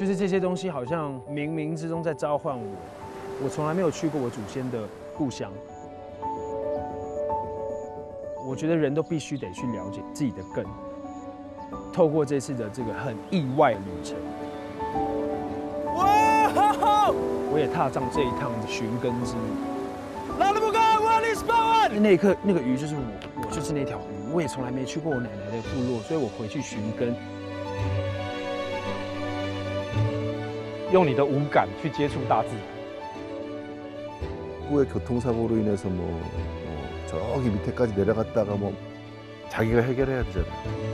就是这些东西好像冥冥之中在召唤我。我从来没有去过我祖先的故乡。我觉得人都必须得去了解自己的根，透过这次的这个很意外旅程，哇！我也踏上这一趟的寻根之旅。那一刻，那个鱼就是我就是那条鱼。我也从来没去过我奶奶的部落，所以我回去寻根， 用你的五感去接触大自然。 후에 교통사고로 인해서 저기 밑에까지 내려갔다가 자기가 해결해야 되잖아요.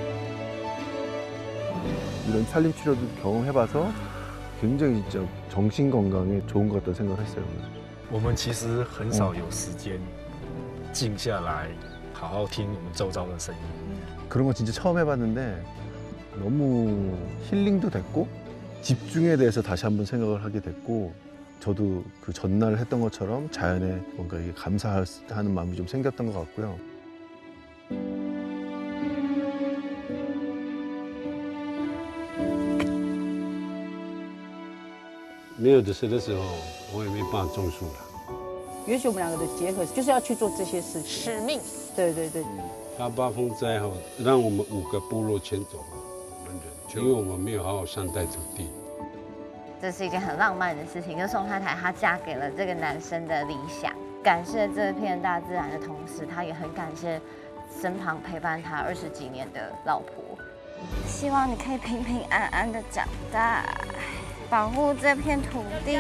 이런 산림 치료도 경험해봐서 굉장히 진짜 정신 건강에 좋은 것 같다는 생각을 했어요. 我们其实很少有时间静下来，好好听我们周遭的声音。 그런 거 진짜 처음 해봤는데 너무 힐링도 됐고 집중에 대해서 다시 한번 생각을 하게 됐고. 저도 그 전날 했던 것처럼 자연에 뭔가 감사하는 마음이 좀 생겼던 것 같고요. 没有的事的时候，我也没办法种树了。 也许我们两个的结合就是要去做这些事情， 使命。 对对对。 他八风灾后，让我们5个部落迁走了我们人，因为我们没有好好善待土地。 这是一件很浪漫的事情，就是宋太太她嫁给了这个男生的理想，感谢这片大自然的同时，她也很感谢身旁陪伴她20几年的老婆。 希望你可以平平安安的长大，保护这片土地。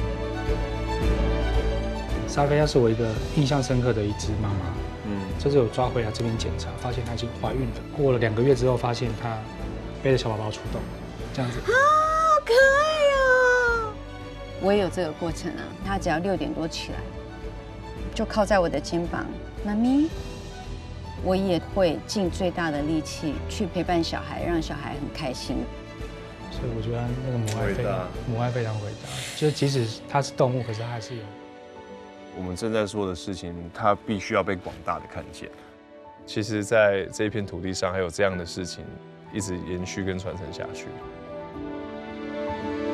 莎菲亚是我一个印象深刻的一只妈妈，这次有抓回来这边检查，发现她已经怀孕了。过了2个月之后，发现她背着小宝宝出洞，这样子。 可爱哦！ 我也有这个过程啊，他只要6点多起来，就靠在我的肩膀，妈咪，我也会尽最大的力气去陪伴小孩，让小孩很开心。 所以我觉得那个母爱非常伟大，就是即使它是动物，可是它还是有。 我们正在做的事情，它必须要被广大的看见。 其实，在这片土地上，还有这样的事情一直延续跟传承下去。